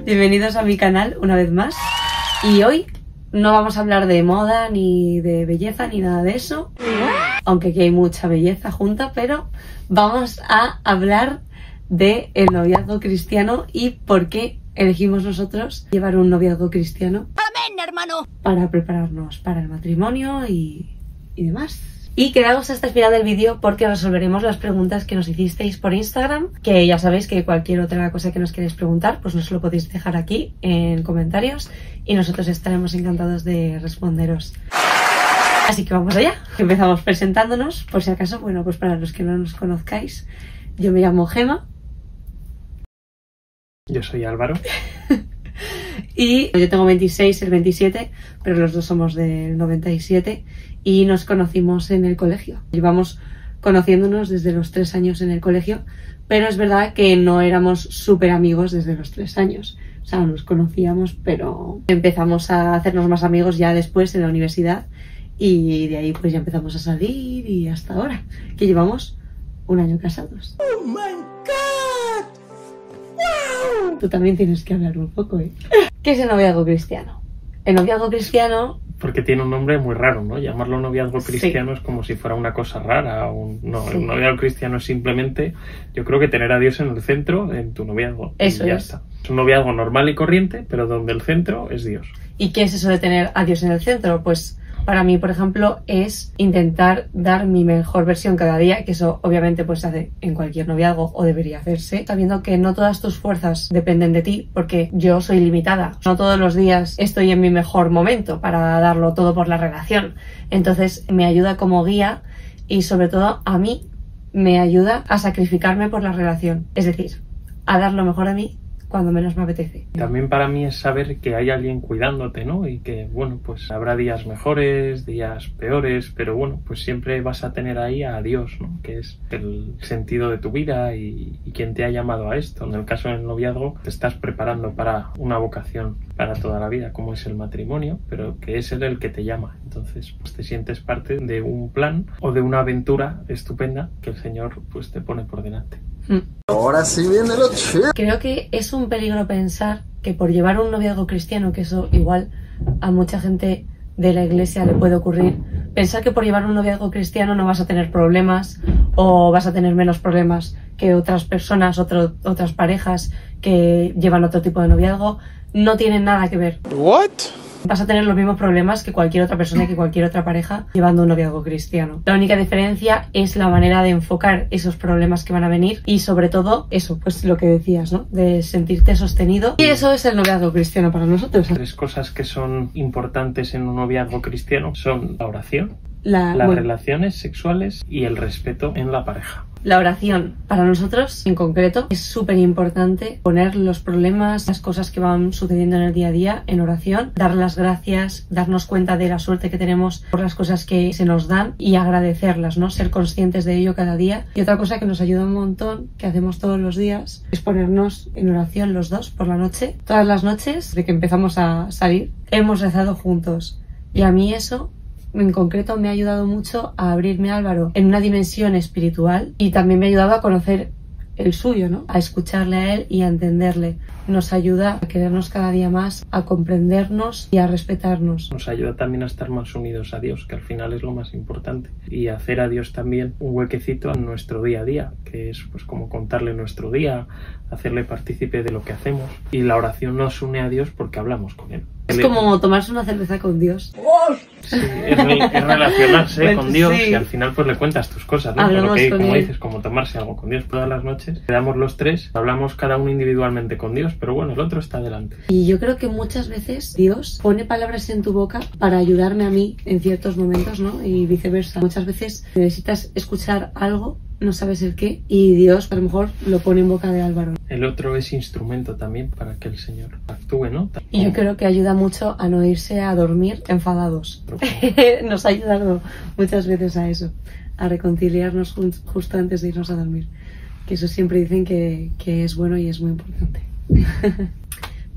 Bienvenidos a mi canal una vez más. Y hoy no vamos a hablar de moda, ni de belleza, ni nada de eso. Aunque aquí hay mucha belleza junta, pero vamos a hablar de el noviazgo cristiano y por qué elegimos nosotros llevar un noviazgo cristiano. ¡Amén, hermano! Para prepararnos para el matrimonio y demás. Y quedaos hasta el final del vídeo porque resolveremos las preguntas que nos hicisteis por Instagram, que ya sabéis que cualquier otra cosa que nos queréis preguntar, pues nos lo podéis dejar aquí en comentarios y nosotros estaremos encantados de responderos. Así que vamos allá. Empezamos presentándonos, por si acaso, bueno, pues para los que no nos conozcáis, yo me llamo Gema. Yo soy Álvaro. Y yo tengo 26, el 27, pero los dos somos del 97 y nos conocimos en el colegio. Llevamos conociéndonos desde los 3 años en el colegio, pero es verdad que no éramos súper amigos desde los 3 años. O sea, nos conocíamos, pero empezamos a hacernos más amigos ya después en la universidad y de ahí pues ya empezamos a salir y hasta ahora, que llevamos 1 año casados. ¡Oh, my God! ¡Wow! Tú también tienes que hablar un poco, ¿eh? ¿Qué es el noviazgo cristiano? El noviazgo cristiano... Porque tiene un nombre muy raro, ¿no? Llamarlo noviazgo cristiano es como si fuera una cosa rara. No, el noviazgo cristiano es simplemente, yo creo que tener a Dios en el centro en tu noviazgo. Eso y ya es. está. Es un noviazgo normal y corriente, pero donde el centro es Dios. ¿Y qué es eso de tener a Dios en el centro? Pues para mí, por ejemplo, es intentar dar mi mejor versión cada día, que eso obviamente pues se hace en cualquier noviazgo o debería hacerse, sabiendo que no todas tus fuerzas dependen de ti, porque yo soy limitada. No todos los días estoy en mi mejor momento para darlo todo por la relación. Entonces me ayuda como guía y sobre todo a mí me ayuda a sacrificarme por la relación. Es decir, a dar lo mejor de mí cuando menos me apetece. También para mí es saber que hay alguien cuidándote, ¿no? Y que, bueno, pues habrá días mejores, días peores, pero bueno, pues siempre vas a tener ahí a Dios, ¿no? Que es el sentido de tu vida y quien te ha llamado a esto. En el caso del noviazgo, te estás preparando para una vocación para toda la vida, como es el matrimonio, pero que es él el que te llama. Entonces, pues te sientes parte de un plan o de una aventura estupenda que el Señor, pues te pone por delante. Ahora sí viene lo chido. Creo que es un peligro pensar que por llevar un noviazgo cristiano, que eso igual a mucha gente de la iglesia le puede ocurrir, pensar que por llevar un noviazgo cristiano no vas a tener problemas o vas a tener menos problemas que otras personas, otras parejas que llevan otro tipo de noviazgo, no tienen nada que ver. What? Vas a tener los mismos problemas que cualquier otra persona, que cualquier otra pareja llevando un noviazgo cristiano. La única diferencia es la manera de enfocar esos problemas que van a venir y sobre todo eso, pues lo que decías, ¿no? De sentirte sostenido. Y eso es el noviazgo cristiano para nosotros. 3 cosas que son importantes en un noviazgo cristiano son la oración, Las relaciones sexuales y el respeto en la pareja. La oración, para nosotros en concreto, es súper importante poner los problemas, las cosas que van sucediendo en el día a día en oración, dar las gracias, darnos cuenta de la suerte que tenemos por las cosas que se nos dan y agradecerlas, ¿no? Ser conscientes de ello cada día. Y otra cosa que nos ayuda un montón, que hacemos todos los días, es ponernos en oración los dos por la noche. Todas las noches, de que empezamos a salir, hemos rezado juntos. Y a mí eso en concreto me ha ayudado mucho a abrirme a Álvaro en una dimensión espiritual y también me ha ayudado a conocer el suyo, ¿no? A escucharle a él y a entenderle. Nos ayuda a querernos cada día más, a comprendernos y a respetarnos. Nos ayuda también a estar más unidos a Dios, que al final es lo más importante. Y hacer a Dios también un huequecito en nuestro día a día, que es pues como contarle nuestro día, hacerle partícipe de lo que hacemos. Y la oración nos une a Dios porque hablamos con Él. Es como tomarse una cerveza con Dios. Sí, es relacionarse Bueno, con Dios sí. y al final pues le cuentas tus cosas, ¿no? Hablamos Pero con como él. dices, como tomarse algo con Dios todas las noches, quedamos los 3, hablamos cada uno individualmente con Dios, pero bueno, el otro está delante. Y yo creo que muchas veces Dios pone palabras en tu boca para ayudarme a mí en ciertos momentos, ¿no? Y viceversa. Muchas veces necesitas escuchar algo, no sabes el qué, y Dios a lo mejor lo pone en boca de Álvaro. El otro es instrumento también para que el Señor actúe, ¿no? Y yo creo que ayuda mucho a no irse a dormir enfadados. Nos ha ayudado muchas veces a eso, a reconciliarnos justo antes de irnos a dormir. Que eso siempre dicen que es bueno y es muy importante.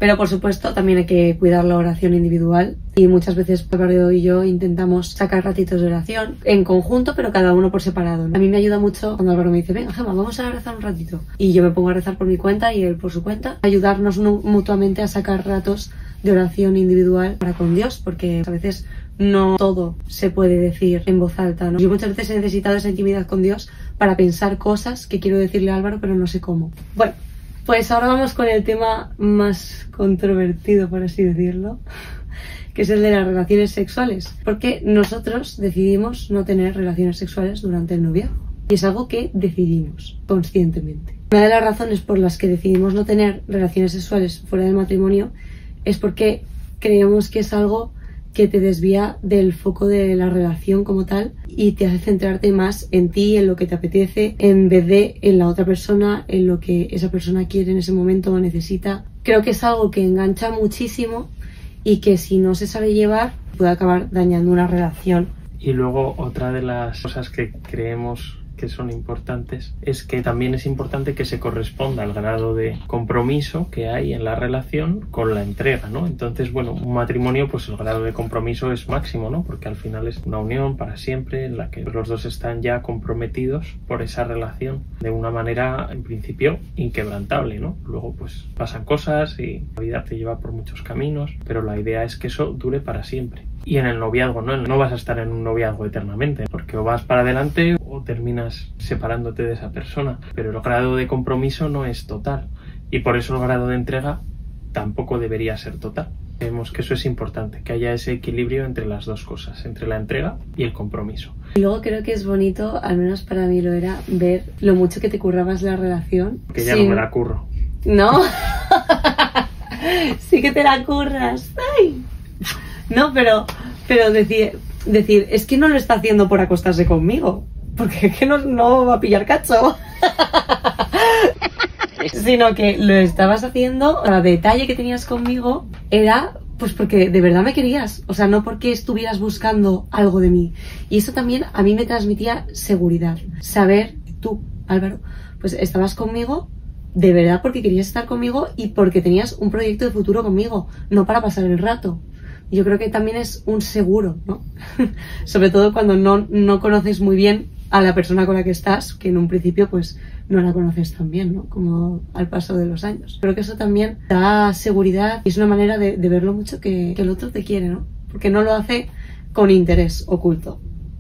Pero por supuesto también hay que cuidar la oración individual y muchas veces Álvaro y yo intentamos sacar ratitos de oración en conjunto, pero cada uno por separado. A mí me ayuda mucho cuando Álvaro me dice, venga Gemma, vamos a rezar un ratito. Y yo me pongo a rezar por mi cuenta y él por su cuenta. Ayudarnos mutuamente a sacar ratos de oración individual para con Dios, porque a veces no todo se puede decir en voz alta, ¿no? Yo muchas veces he necesitado esa intimidad con Dios para pensar cosas que quiero decirle a Álvaro, pero no sé cómo. Bueno, pues ahora vamos con el tema más controvertido, por así decirlo, que es el de las relaciones sexuales. Porque nosotros decidimos no tener relaciones sexuales durante el noviazgo. Y es algo que decidimos conscientemente. Una de las razones por las que decidimos no tener relaciones sexuales fuera del matrimonio es porque creemos que es algo que te desvía del foco de la relación como tal y te hace centrarte más en ti, en lo que te apetece, en vez de en la otra persona, en lo que esa persona quiere en ese momento o necesita. Creo que es algo que engancha muchísimo y que si no se sabe llevar puede acabar dañando una relación. Y luego otra de las cosas que creemos que son importantes es que también es importante que se corresponda al grado de compromiso que hay en la relación con la entrega, ¿no? Entonces, bueno, un matrimonio, pues el grado de compromiso es máximo, ¿no? Porque al final es una unión para siempre en la que los dos están ya comprometidos por esa relación de una manera, en principio, inquebrantable, ¿no? Luego, pues pasan cosas y la vida te lleva por muchos caminos, pero la idea es que eso dure para siempre. Y en el noviazgo, ¿no? No vas a estar en un noviazgo eternamente, porque o vas para adelante o terminas separándote de esa persona. Pero el grado de compromiso no es total. Y por eso el grado de entrega tampoco debería ser total. Vemos que eso es importante, que haya ese equilibrio entre las dos cosas, entre la entrega y el compromiso. Y luego creo que es bonito, al menos para mí lo era, ver lo mucho que te currabas la relación. Que ya no me la curro. ¿No? Sí que te la curras. ¡Ay! No, pero decir, es que no lo está haciendo por acostarse conmigo, porque es que no va a pillar cacho. Sino que lo estabas haciendo, el detalle que tenías conmigo era pues porque de verdad me querías, o sea, no porque estuvieras buscando algo de mí. Y eso también a mí me transmitía seguridad, saber, tú, Álvaro, pues estabas conmigo de verdad porque querías estar conmigo y porque tenías un proyecto de futuro conmigo, no para pasar el rato. Yo creo que también es un seguro, ¿no? Sobre todo cuando no conoces muy bien a la persona con la que estás, que en un principio pues no la conoces tan bien, ¿no? Como al paso de los años. Creo que eso también da seguridad y es una manera de ver lo mucho que el otro te quiere, ¿no? Porque no lo hace con interés oculto.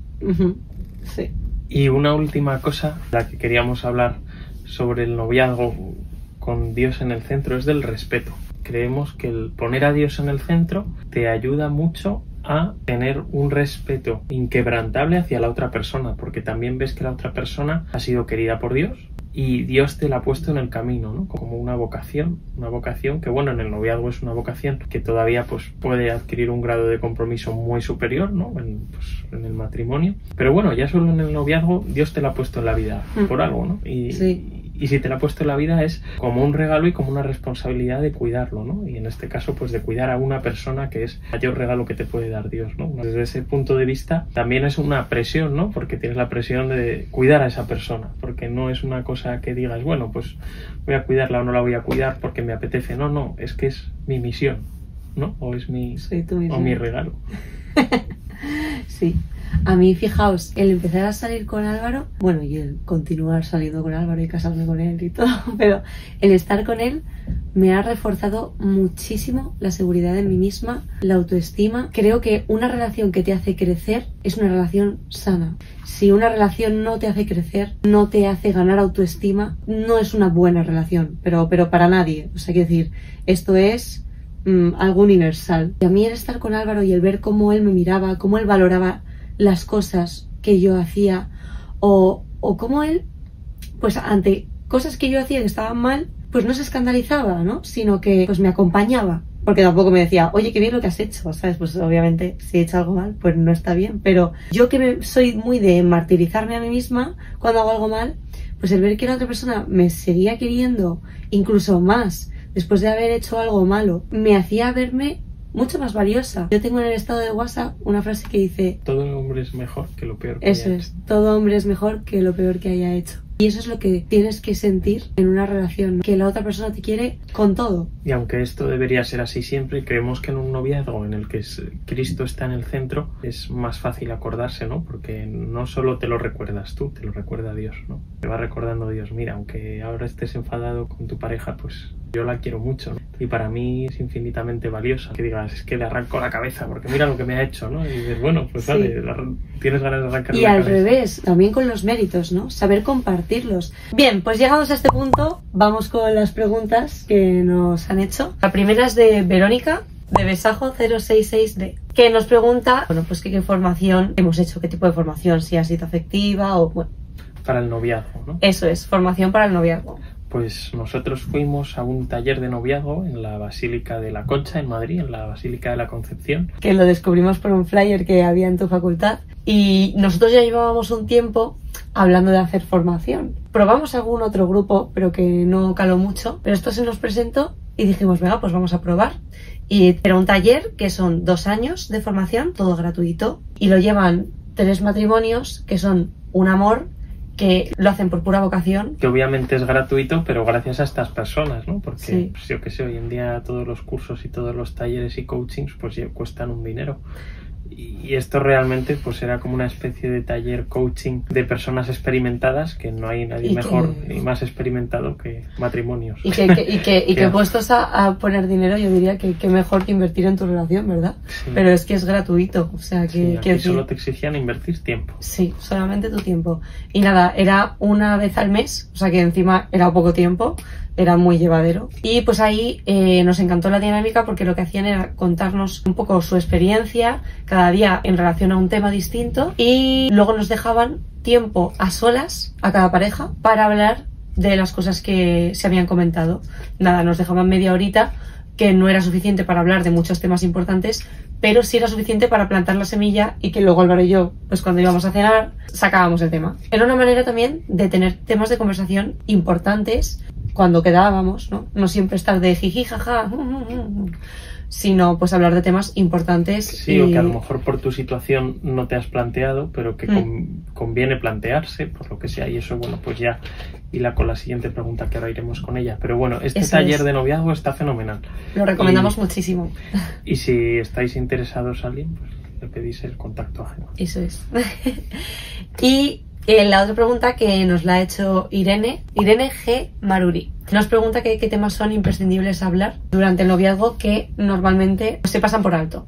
Sí. Y una última cosa, la que queríamos hablar sobre el noviazgo con Dios en el centro, es del respeto. Creemos que el poner a Dios en el centro te ayuda mucho a tener un respeto inquebrantable hacia la otra persona, porque también ves que la otra persona ha sido querida por Dios y Dios te la ha puesto en el camino, ¿no? Como una vocación que, bueno, en el noviazgo es una vocación que todavía pues puede adquirir un grado de compromiso muy superior, ¿no? En el matrimonio, pero bueno, ya solo en el noviazgo Dios te la ha puesto en la vida por algo, ¿no? Y si te la ha puesto en la vida es como un regalo y como una responsabilidad de cuidarlo, ¿no? Y en este caso, pues de cuidar a una persona, que es el mayor regalo que te puede dar Dios, ¿no? Desde ese punto de vista también es una presión, ¿no? Porque tienes la presión de cuidar a esa persona, porque no es una cosa que digas, bueno, pues voy a cuidarla o no la voy a cuidar porque me apetece. No, es que es mi misión, ¿no? O es mi regalo. Sí. A mí, fijaos, el empezar a salir con Álvaro, bueno, y el continuar saliendo con Álvaro y casarme con él y todo, pero el estar con él me ha reforzado muchísimo la seguridad en mí misma, la autoestima. Creo que una relación que te hace crecer es una relación sana. Si una relación no te hace crecer, no te hace ganar autoestima, no es una buena relación, pero para nadie. O sea, quiero decir, esto es algo universal. Y a mí el estar con Álvaro y el ver cómo él me miraba, cómo él valoraba las cosas que yo hacía o cómo él, pues ante cosas que yo hacía que estaban mal, pues no se escandalizaba, ¿no? Sino que pues me acompañaba, porque tampoco me decía, oye, qué bien lo que has hecho, ¿sabes? Pues obviamente si he hecho algo mal, pues no está bien, pero yo que soy muy de martirizarme a mí misma cuando hago algo mal, pues el ver que la otra persona me seguía queriendo incluso más después de haber hecho algo malo, me hacía verme mucho más valiosa. Yo tengo en el estado de WhatsApp una frase que dice: todo hombre es mejor que lo peor que haya hecho. Eso es, todo hombre es mejor que lo peor que haya hecho. Y eso es lo que tienes que sentir en una relación, que la otra persona te quiere con todo. Y aunque esto debería ser así siempre, creemos que en un noviazgo en el que Cristo está en el centro es más fácil acordarse, ¿no? Porque no solo te lo recuerdas tú, te lo recuerda Dios, ¿no? Te va recordando Dios, mira, aunque ahora estés enfadado con tu pareja, pues yo la quiero mucho, ¿no? Y para mí es infinitamente valiosa. Que digas, es que le arranco la cabeza porque mira lo que me ha hecho, ¿no? Y dices, bueno, pues sí. vale, tienes ganas de arrancarle y la al cabeza. revés, también con los méritos, ¿no? Saber compartirlos. Bien, pues llegados a este punto, vamos con las preguntas que nos han hecho. La primera es de Verónica, de Besajo 066D, que nos pregunta, bueno, pues qué formación hemos hecho, qué tipo de formación, si ha sido afectiva o, bueno. Para el noviazgo, ¿no? Eso es, formación para el noviazgo. Pues nosotros fuimos a un taller de noviazgo en la Basílica de la Concha, en Madrid, en la Basílica de la Concepción. Que lo descubrimos por un flyer que había en tu facultad. Y nosotros ya llevábamos un tiempo hablando de hacer formación. Probamos algún otro grupo, pero que no caló mucho. Pero esto se nos presentó y dijimos, venga, pues vamos a probar. Y era un taller que son 2 años de formación, todo gratuito. Y lo llevan 3 matrimonios que son un amor, que lo hacen por pura vocación. Que obviamente es gratuito, pero gracias a estas personas, ¿no? Porque, sí. Pues yo que sé, hoy en día todos los cursos y todos los talleres y coachings pues ya cuestan un dinero. Y esto realmente pues era como una especie de taller coaching de personas experimentadas, que no hay nadie mejor y más experimentado que matrimonios. Y que puestos a poner dinero, yo diría que mejor que invertir en tu relación, ¿verdad? Sí. Pero es que es gratuito, o sea que... Sí, aquí solo te exigían invertir tiempo. Sí, solamente tu tiempo. Y nada, era una vez al mes, o sea que encima era poco tiempo, era muy llevadero. Y pues ahí nos encantó la dinámica, porque lo que hacían era contarnos un poco su experiencia cada día en relación a un tema distinto, y luego nos dejaban tiempo a solas a cada pareja para hablar de las cosas que se habían comentado. Nada, nos dejaban media horita, que no era suficiente para hablar de muchos temas importantes, pero sí era suficiente para plantar la semilla y que luego Álvaro y yo, pues cuando íbamos a cenar, sacábamos el tema. Era una manera también de tener temas de conversación importantes cuando quedábamos, ¿no? No siempre estar de jiji, jaja, sino pues hablar de temas importantes. Sí, o que a lo mejor por tu situación no te has planteado, pero que conviene plantearse, por lo que sea, y eso, bueno, pues ya hila con la siguiente pregunta, que ahora iremos con ella. Pero bueno, este taller de noviazgo está fenomenal. Lo recomendamos muchísimo. Y si estáis interesados a alguien, pues le pedís el contacto ajeno. Eso es. Y la otra pregunta que nos la ha hecho Irene G. Maruri. Nos pregunta qué temas son imprescindibles hablar durante el noviazgo, que normalmente se pasan por alto.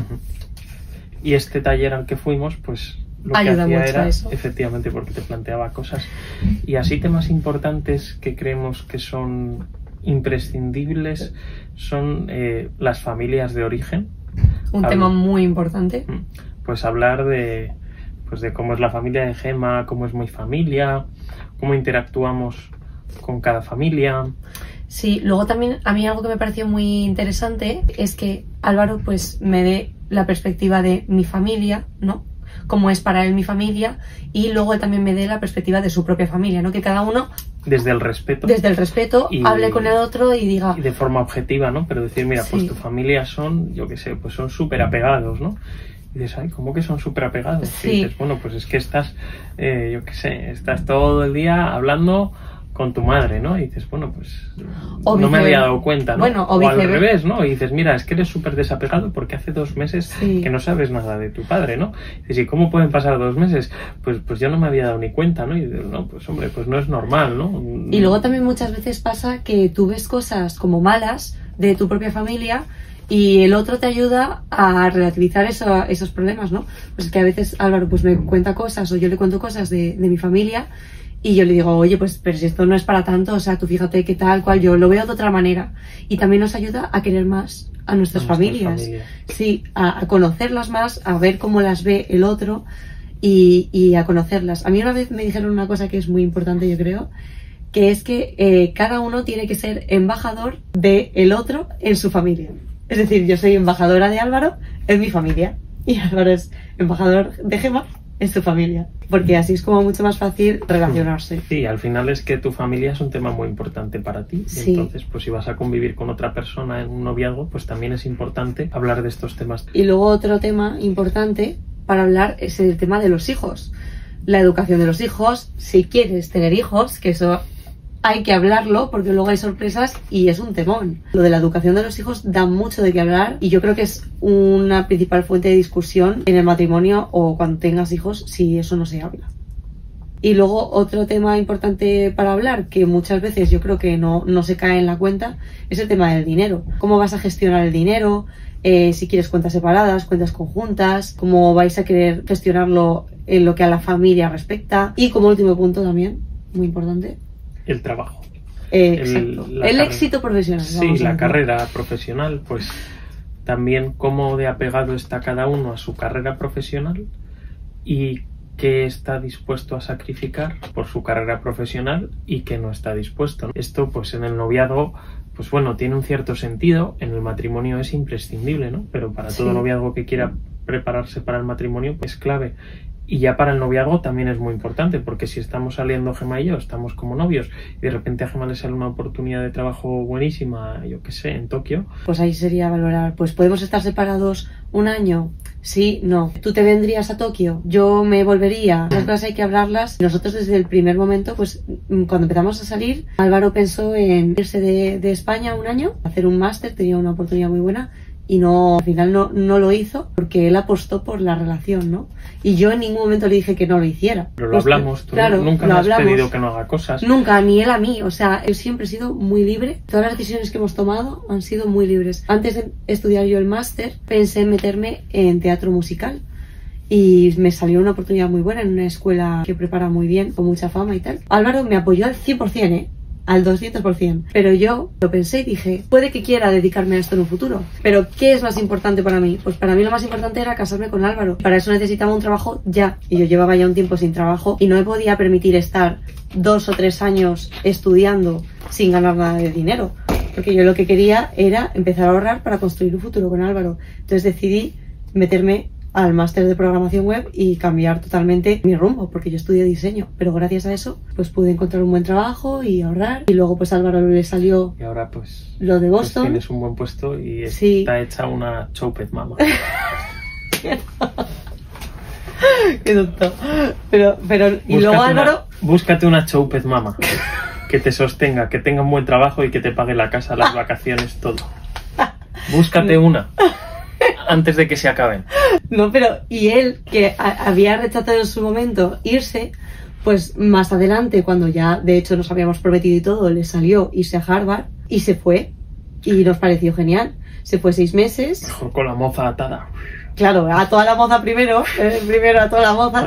Y este taller al que fuimos, pues lo ayuda que hacía mucho era, a eso. efectivamente, porque te planteaba cosas. Y así temas importantes que creemos que son imprescindibles son las familias de origen. Un tema muy importante. Pues hablar de cómo es la familia de Gemma, cómo es mi familia, cómo interactuamos con cada familia. Sí, luego también a mí algo que me pareció muy interesante es que Álvaro pues me dé la perspectiva de mi familia, ¿no? Cómo es para él mi familia, y luego él también me dé la perspectiva de su propia familia, ¿no? Que cada uno desde el respeto hable con el otro y diga, y de forma objetiva, ¿no? Pero decir, mira, pues tu familia son, yo qué sé, pues son súper apegados, ¿no? Y dices, ay, ¿cómo que son súper apegados? Sí. Y dices, bueno, pues es que estás, yo qué sé, estás todo el día hablando con tu madre, ¿no? Y dices, bueno, pues no me había dado cuenta, ¿no? Bueno, o al revés, ¿no? Y dices, mira, es que eres súper desapegado porque hace 2 meses que no sabes nada de tu padre, ¿no? Y dices, ¿y cómo pueden pasar 2 meses? Pues yo no me había dado ni cuenta, ¿no? Y dices, no, pues hombre, pues no es normal, ¿no? Y luego también muchas veces pasa que tú ves cosas como malas de tu propia familia y el otro te ayuda a relativizar esos problemas, ¿no? Pues que a veces Álvaro pues me cuenta cosas, o yo le cuento cosas de mi familia, y yo le digo, oye, pues pero si esto no es para tanto, o sea, tú fíjate que tal cual, yo lo veo de otra manera. Y también nos ayuda a querer más a nuestras familias. Sí, a conocerlas más, a ver cómo las ve el otro y a conocerlas. A mí una vez me dijeron una cosa que es muy importante, yo creo, que es que cada uno tiene que ser embajador del otro en su familia. Es decir, yo soy embajadora de Álvaro en mi familia, y Álvaro es embajador de Gemma en su familia, porque así es como mucho más fácil relacionarse. Sí, al final es que tu familia es un tema muy importante para ti. Sí. Y entonces, pues si vas a convivir con otra persona en un noviazgo, pues también es importante hablar de estos temas. Y luego otro tema importante para hablar es el tema de los hijos. la educación de los hijos, si quieres tener hijos, que eso hay que hablarlo porque luego hay sorpresas y es un temón. Lo de la educación de los hijos da mucho de qué hablar y yo creo que es una principal fuente de discusión en el matrimonio o cuando tengas hijos si eso no se habla. Y luego otro tema importante para hablar, que muchas veces yo creo que no se cae en la cuenta, es el tema del dinero. ¿Cómo vas a gestionar el dinero? Si quieres cuentas separadas, cuentas conjuntas, cómo vais a querer gestionarlo en lo que a la familia respecta. Y como último punto también, muy importante, el trabajo. Exacto. El éxito profesional. Sí, la carrera profesional, pues también cómo de apegado está cada uno a su carrera profesional y qué está dispuesto a sacrificar por su carrera profesional y qué no está dispuesto. Esto pues en el noviazgo, pues bueno, tiene un cierto sentido, en el matrimonio es imprescindible, ¿no? Pero para todo noviazgo que quiera prepararse para el matrimonio, pues es clave. Y ya para el noviazgo también es muy importante, porque si estamos saliendo Gemma y yo, estamos como novios, y de repente a Gemma le sale una oportunidad de trabajo buenísima, yo qué sé, en Tokio. Pues ahí sería valorar, pues ¿podemos estar separados un año? Sí, no. ¿Tú te vendrías a Tokio? Yo me volvería. Las cosas hay que hablarlas. Nosotros desde el primer momento, pues cuando empezamos a salir, Álvaro pensó en irse de España un año, hacer un máster, tenía una oportunidad muy buena, y no, al final no lo hizo porque él apostó por la relación, ¿no? Y yo en ningún momento le dije que no lo hiciera. Pero lo hablamos, tú claro, nunca me has pedido que no haga cosas. Nunca, ni él a mí, o sea, él siempre ha sido muy libre. Todas las decisiones que hemos tomado han sido muy libres. Antes de estudiar yo el máster, pensé en meterme en teatro musical. Y me salió una oportunidad muy buena en una escuela que prepara muy bien, con mucha fama y tal. Álvaro me apoyó al 100%, al 200%. Pero yo lo pensé y dije, puede que quiera dedicarme a esto en un futuro. Pero ¿qué es más importante para mí? Pues para mí lo más importante era casarme con Álvaro. Para eso necesitaba un trabajo ya. Y yo llevaba ya un tiempo sin trabajo y no me podía permitir estar 2 o 3 años estudiando sin ganar nada de dinero. Porque yo lo que quería era empezar a ahorrar para construir un futuro con Álvaro. Entonces decidí meterme al máster de programación web y cambiar totalmente mi rumbo, porque yo estudié diseño, pero gracias a eso pues pude encontrar un buen trabajo y ahorrar, y luego pues a Álvaro le salió y ahora pues lo de Boston. Pues tienes un buen puesto y está hecha una choupet mama. Qué tonto. Pero y luego Álvaro, búscate una choupet mama que te sostenga, que tenga un buen trabajo y que te pague la casa, las vacaciones, todo. Búscate una antes de que se acaben. No, pero y él, que había rechazado en su momento irse, pues más adelante, cuando ya de hecho nos habíamos prometido y todo, le salió irse a Harvard y se fue y nos pareció genial. Se fue 6 meses. Mejor con la moza atada. Claro, a toda la moza primero a toda la moza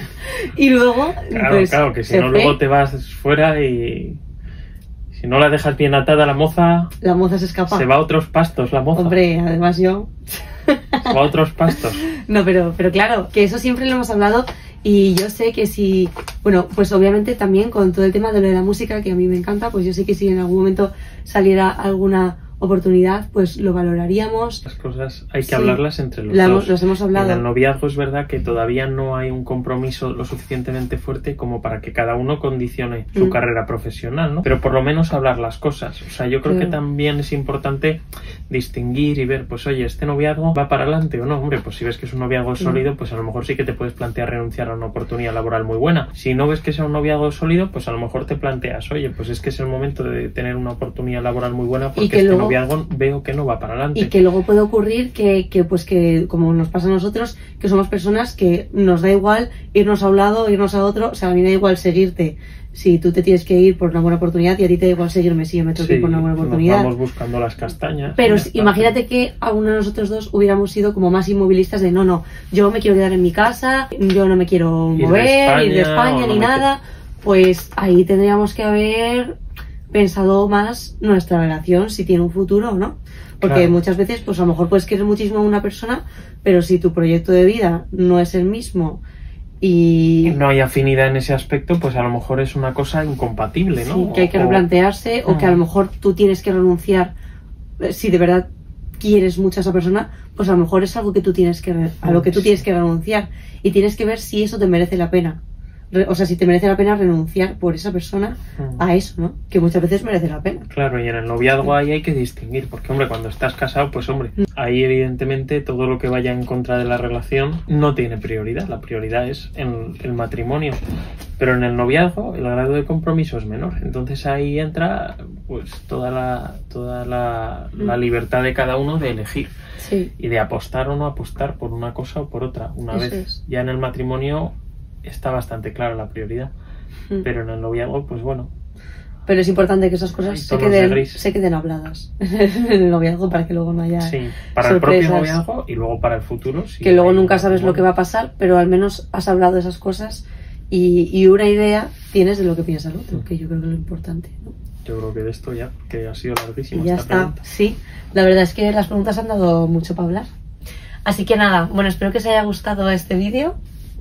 y luego claro, que si no luego te vas fuera y si no la dejas bien atada la moza se escapa, se va a otros pastos la moza. Hombre, además yo se va a otros pastos. No, pero claro, que eso siempre lo hemos hablado. Y yo sé que si, bueno, pues obviamente también con todo el tema de lo de la música, que a mí me encanta, pues yo sé que si en algún momento saliera alguna oportunidad, pues lo valoraríamos. Las cosas hay que hablarlas entre los dos. Los hemos hablado. En el noviazgo es verdad que todavía no hay un compromiso lo suficientemente fuerte como para que cada uno condicione su carrera profesional, ¿no? Pero por lo menos hablar las cosas. O sea, yo creo que también es importante distinguir y ver, pues oye, ¿este noviazgo va para adelante o no? Hombre, pues si ves que es un noviazgo sólido, pues a lo mejor sí que te puedes plantear renunciar a una oportunidad laboral muy buena. Si no ves que sea un noviazgo sólido, pues a lo mejor te planteas, oye, pues es que es el momento de tener una oportunidad laboral muy buena porque este noviazgo veo que no va para adelante. Y que luego puede ocurrir que como nos pasa a nosotros, que somos personas que nos da igual irnos a un lado, irnos a otro. O sea, a mí me da igual seguirte si tú te tienes que ir por una buena oportunidad, y a ti te da igual seguirme si yo me tengo que ir por una buena oportunidad. Vamos buscando las castañas. Pero imagínate que a uno de nosotros dos hubiéramos sido como más inmovilistas de no, yo me quiero quedar en mi casa, yo no me quiero mover, ir de España ni nada. Pues ahí tendríamos que haber pensado más nuestra relación, si tiene un futuro o no. Porque muchas veces, pues a lo mejor puedes querer muchísimo a una persona, pero si tu proyecto de vida no es el mismo y no hay afinidad en ese aspecto, pues a lo mejor es una cosa incompatible, ¿no? Sí, que hay que replantearse, o que a lo mejor tú tienes que renunciar. Si de verdad quieres mucho a esa persona, pues a lo mejor es algo que tú tienes que a lo que tú tienes que renunciar, y tienes que ver si eso te merece la pena. o sea, si te merece la pena renunciar por esa persona a eso, ¿no? Que muchas veces merece la pena. Claro, y en el noviazgo ahí hay que distinguir, porque hombre, cuando estás casado, pues hombre, ahí evidentemente todo lo que vaya en contra de la relación no tiene prioridad, la prioridad es el matrimonio, pero en el noviazgo el grado de compromiso es menor, entonces ahí entra pues toda la libertad de cada uno de elegir. Sí. Y de apostar o no apostar por una cosa o por otra. Una Eso vez es. ya en el matrimonio está bastante clara la prioridad, pero en el noviazgo, pues bueno. Pero es importante que esas cosas Tonos de gris. se queden habladas en el noviazgo para que luego no haya Sí, para sorpresas. el propio noviazgo y luego para el futuro. Sí, Que luego hay nunca un sabes lo que va a pasar, pero al menos has hablado de esas cosas y una idea tienes de lo que piensa el otro, que yo creo que es lo importante, ¿no? Yo creo que de esto ya, que ha sido larguísimo Y ya esta está, pregunta. sí. La verdad es que las preguntas han dado mucho para hablar. Así que nada, bueno, espero que os haya gustado este vídeo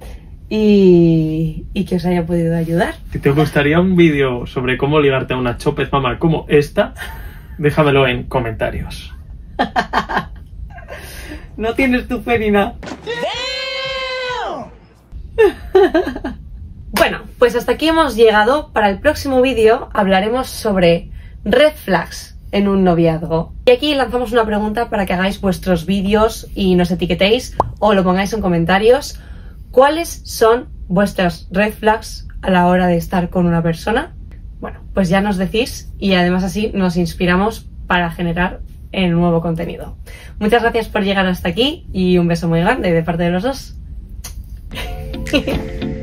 y que os haya podido ayudar. Si te gustaría un vídeo sobre cómo ligarte a una chopez mamá como esta, déjamelo en comentarios. No tienes tu fe ni nada. Bueno, pues hasta aquí hemos llegado. Para el próximo vídeo hablaremos sobre red flags en un noviazgo. Y aquí lanzamos una pregunta para que hagáis vuestros vídeos y nos etiquetéis o lo pongáis en comentarios. ¿Cuáles son vuestras red flags a la hora de estar con una persona? Bueno, pues ya nos decís y además así nos inspiramos para generar el nuevo contenido. Muchas gracias por llegar hasta aquí y un beso muy grande de parte de los dos.